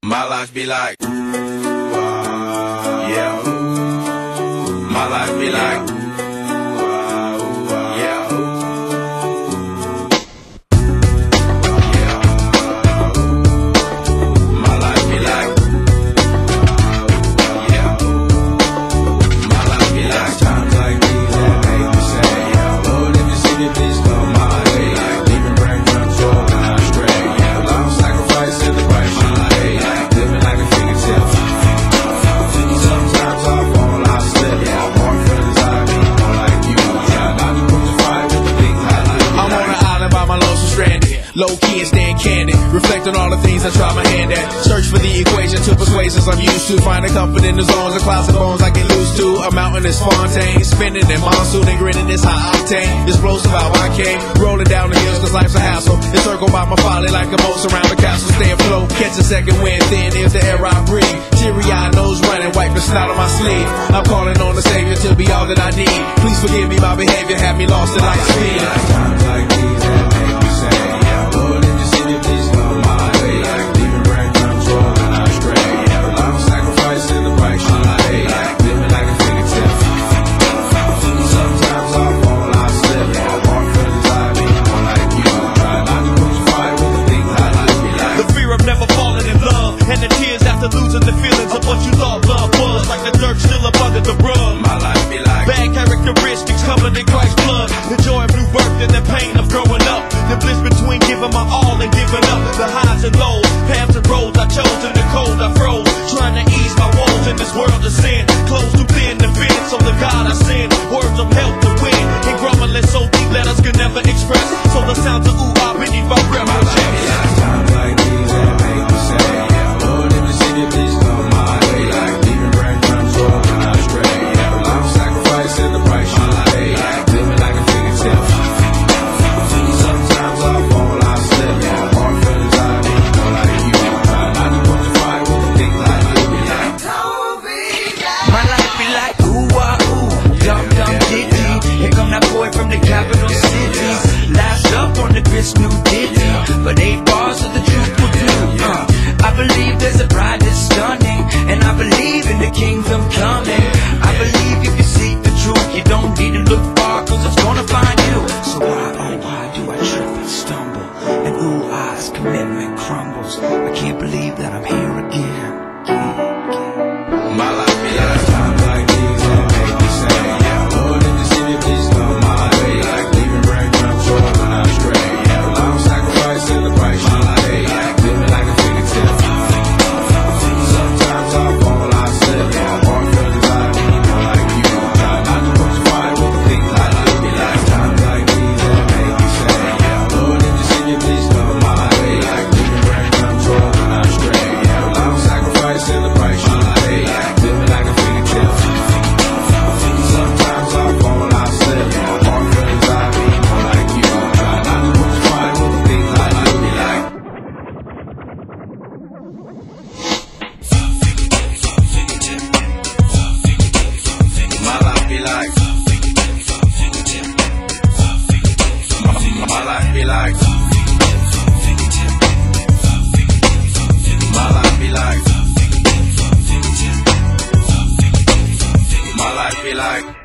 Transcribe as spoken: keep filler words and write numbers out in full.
My life be like, uh, yeah. My life be like, uh, yeah. Yeah. My life be like, uh, yeah. My life be like times like these that make me say, yeah. Lord, if you see me, please come my way. Like leaving brain control when I stray. Yeah, long sacrifice in the price my life. Like living like a fingertip. Sometimes I fall, I slip. Yeah, more friends I meet, more like you. Yeah, I be crucified with the things I like. I'm on an island by my lonesome stranded. Low key and staying candid. Reflect on all the things I try my hand at. Search for the equation to persuasions I'm used to. Finding comfort in the zones of clouds and bones I get loose to. A mountain is Fontaine. Spinning in monsoon and grinning is high octane. Explosive how I came. Rolling down the hills cause life's a hassle. Encircled by my folly like a moat around the castle. Stay afloat. Catch a second wind thin is the air I breathe. Teary-eyed nose running. Wipe the snot on my sleeve. I'm calling on the Savior to be all that I need. Please forgive me my behavior. Have me lost in light speed. Times like these that make me say, yeah, Lord, if you see me, please come my way. Like leaving brain control when I stray. Yeah, long sacrifice in the price my life. Like living like a fingertip. Sometimes I fall, I slip. Yeah, more friends I meet, more like you. Try not to crucify with the things I like. Be like the fear of never falling in love, and the tears after losing the feelings of what you thought love was. Like the dirt still up under the rug. my life be like Bad characteristics covered in Christ's blood. The joy of new birth and the pain of growing up. The bliss between giving my all and giving up. The highs and lows, paths and roads I chose. In the cold I froze, trying to ease my woes in this world of sin. Close too thin to fit, so the God I send words of help to win. And grumbling so deep letters could never express. So the sounds of ooh ah beneath my breath. my life be like times like these that make me say, yeah, Lord, if you see me, please come my way. Like leaving brain control when I stray. Yeah, long sacrifice in the price my life. Like living like a fingertip. Sometimes I fall, I slip. Yeah, more friends I meet, more like you. Try not to crucify with the things I like. Be like My life be like ooh ah ooh, dum dum ditty. Here come that boy from the capital city. Last up on the Chris New Ditty, but eight bars of the truth will do. Uh, I believe there's a bride that's stunning, and I believe in the kingdom coming. I believe if you seek the truth, you don't need to look far, cause it's gonna find you. So why, oh why do I trip and stumble, and ooh ah's commitment crumbles. I can't believe that I'm here again. my life be like times like these that make me say, yeah, Lord, if you see me, please come my way. Like leaving brain control when I stray. Yeah, long sacrifice in the price my life. Like living like a fingertip. Sometimes I fall, I slip. Yeah, more friends I meet, more like you. Try not to crucify with the things I like. Be like times like these that make me say, yeah, Lord, if you see me, please come my way. Like leaving brain control when I stray. Yeah, long sacrifice in the price my life. Like living like a fingertip. Sometimes I fall, I slip. Yeah, more friends I meet, more like you. Try not to crucify with the things I like. Be like my life be like my life be like my life be like my life be like